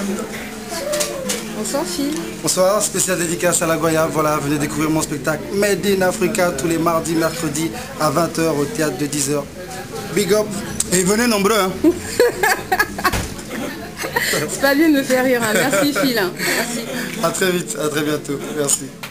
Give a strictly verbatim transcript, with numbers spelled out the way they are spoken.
Bonsoir Phil. Bonsoir, spécial dédicace à la Goya. Voilà, venez découvrir mon spectacle Made in Africa tous les mardis, mercredis à vingt heures au théâtre de dix heures. Big up et venez nombreux. Hein. C'est pas lui de me faire rire. Hein. Merci Phil. Hein. Merci. À très vite, à très bientôt. Merci.